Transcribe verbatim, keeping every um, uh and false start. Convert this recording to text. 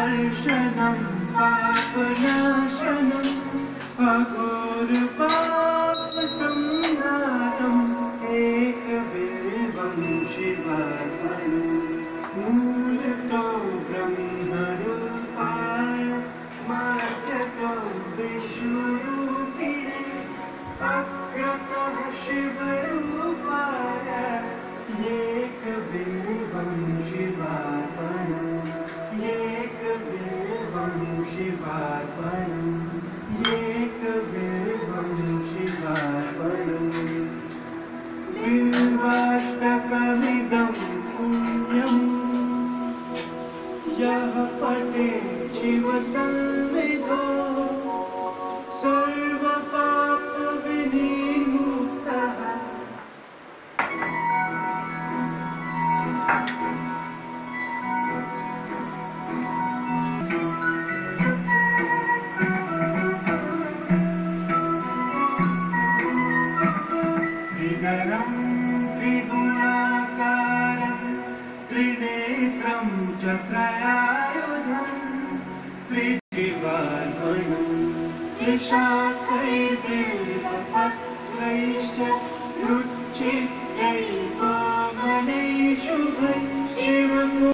हर्षणं पापनाशनम् अघोरपापसंहारम् एकबिल्वं शिवार्पणम् मूलतो ब्रह्मरूपाय मध्यतो विष्णुरूपिणे अग्रतः शिवरूपाय एकबिल्वं शिवार्पणम् एकबिल्वं शिवार्पणम् एकबिल्वं शिवार्पणम् बिल्वाष्टकमिदं पुण्यम् यः पठेत् शिवसन्निधौ सर्वपापविनिर्मुक्तः। त्रिदलं त्रिगुणाकारं त्रिनेत्रं च त्रयायुधं त्रिशिवार्पणं त्रिशाखैर्बिल्वपत्रैश्च रुचित्रैर्वामनैः शुभैः शिवम्।